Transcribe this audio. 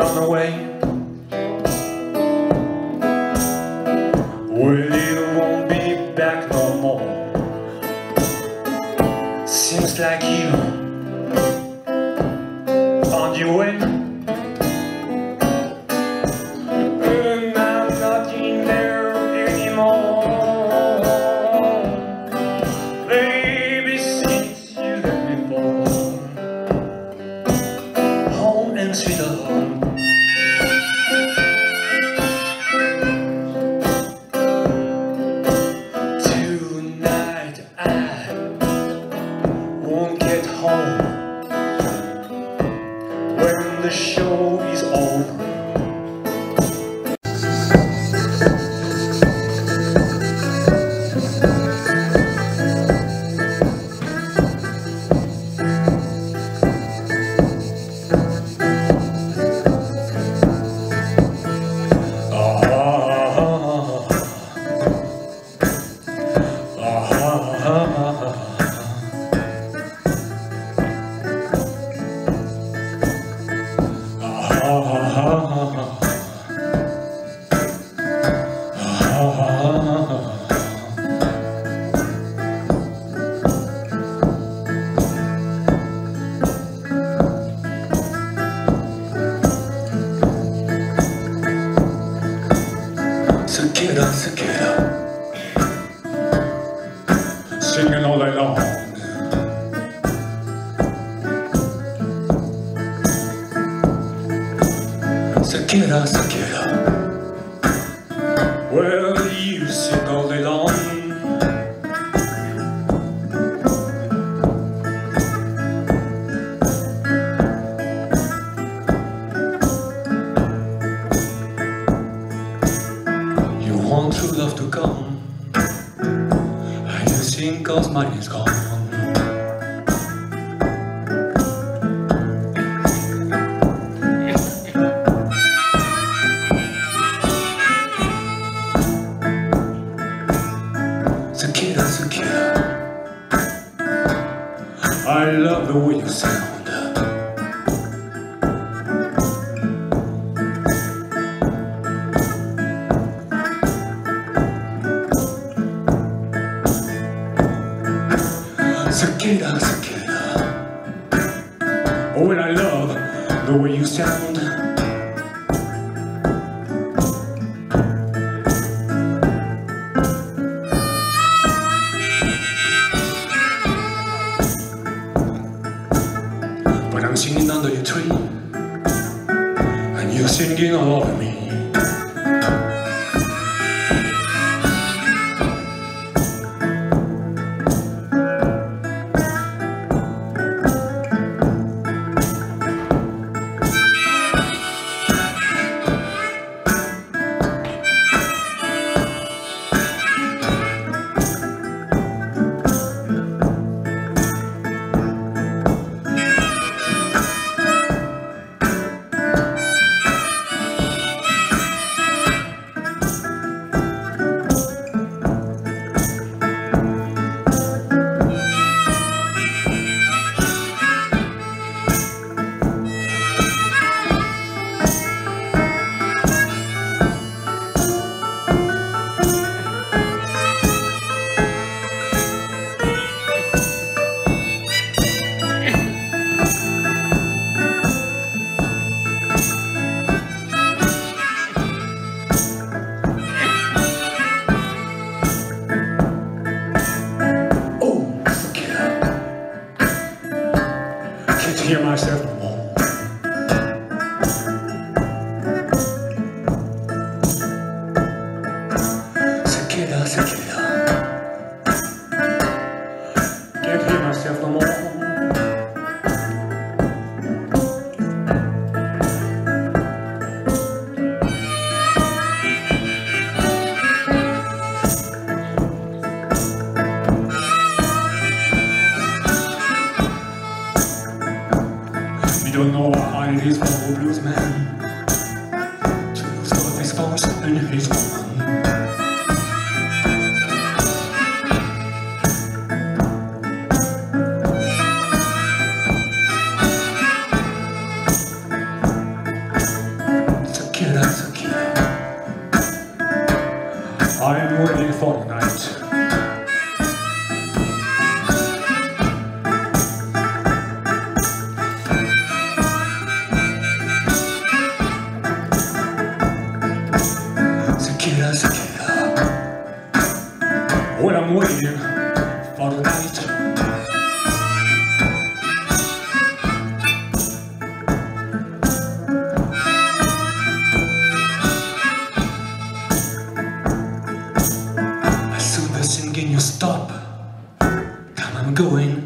run away. Well, you won't be back no more. Seems like you found your way. And I'm not in there anymore. Baby, since you let me fall, home and sweet home. Tonight I won't get home when the show is over. Cicada, cicada, singing all day long. Cicada, cicada, well, you sing all day long. You want true love to come, and you sing 'cause mine is gone. Cicada, cicada, I love the way you sound. Cicada, cicada, oh, and I love the way you sound. When I'm singing under your tree, and you're singing all over me. Hear myself no more. Cicada, cicada, can't hear myself no more. You don't know how hard it is for a blues man to lose all of his voice and his woman. been waiting for the night. As soon as singing you stop, come I'm going.